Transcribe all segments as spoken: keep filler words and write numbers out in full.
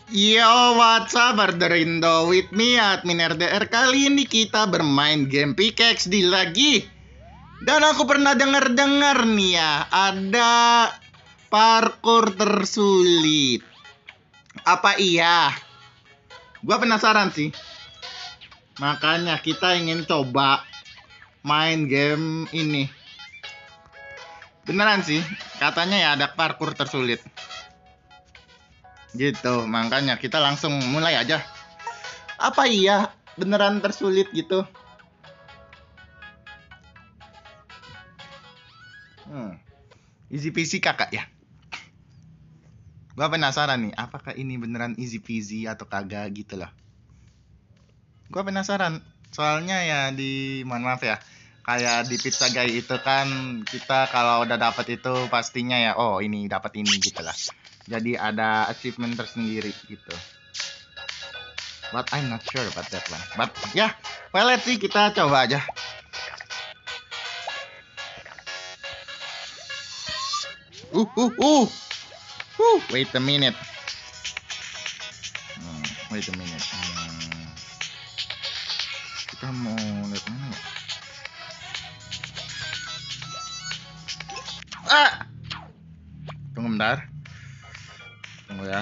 Yo, what's up, Arderindo? With me, admin R D R. Kali ini kita bermain game pickaxe di lagi. Dan aku pernah dengar-dengar nih ya, ada parkour tersulit. Apa iya? Gua penasaran sih. Makanya kita ingin coba main game ini. Beneran sih, katanya ya ada parkour tersulit. Gitu, makanya kita langsung mulai aja. Apa iya beneran tersulit gitu? Hmm. Easy peasy kakak ya. Gua penasaran nih, apakah ini beneran easy peasy atau kagak gitu loh. Gua penasaran, soalnya ya di mohon maaf ya, kayak di Pizza Guy itu kan kita kalau udah dapat itu pastinya ya, oh ini dapat ini gitu lah. Jadi ada achievement tersendiri gitu. But I'm not sure about that one. But ya, yeah, well let's see, kita coba aja. Uh uh uh. Uh, wait a minute. Hmm, wait a minute. Hmm. Kita mau lihat mana ya? Ah! Tunggu bentar. Tunggu ya.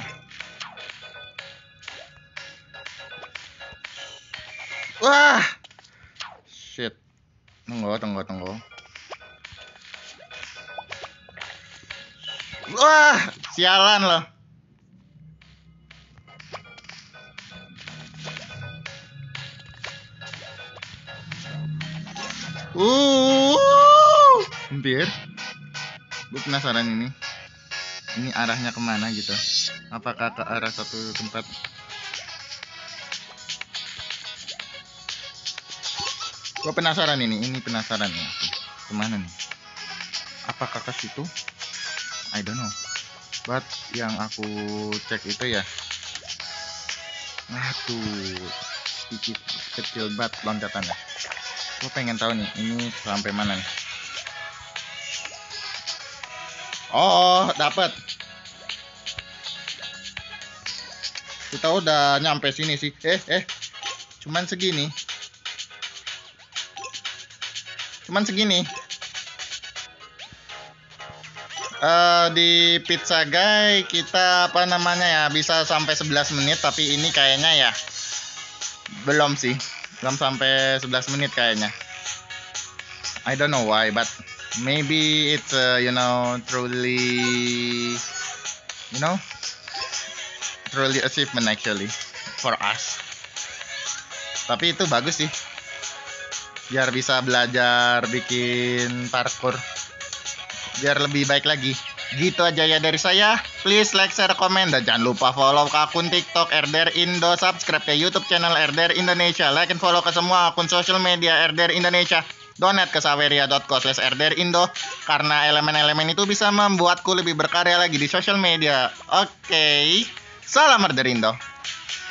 Wah! Shit. Tunggu, tunggu, tunggu. Wah! Sialan loh. Uh! Hampir. Gue penasaran ini. Ini arahnya kemana gitu? Apakah ke arah satu tempat? Gue penasaran ini, ini penasaran ya. Kemana nih? Apakah ke situ? I don't know. But yang aku cek itu ya. Waduh, sedikit kecil banget loncatannya. Gue pengen tahu nih, ini sampai mana nih? Oh, dapat. Kita udah nyampe sini sih. Eh, eh, cuman segini. Cuman segini. Uh, di Pizza Guy kita apa namanya ya bisa sampai sebelas menit, tapi ini kayaknya ya belum sih. Belum sampai sebelas menit kayaknya. I don't know why, but maybe it's uh, you know truly you know truly achievement actually for us. Tapi itu bagus sih, biar bisa belajar bikin parkour biar lebih baik lagi. Gitu aja ya dari saya. Please like, share, komen, dan jangan lupa follow ke akun TikTok R D R Indo, subscribe ke YouTube channel R D R Indonesia, like and follow ke semua akun social media R D R Indonesia. Donate ke saweria dot co slash R D R Indo karena elemen-elemen itu bisa membuatku lebih berkarya lagi di social media. Oke, okay. Salam R D R Indo.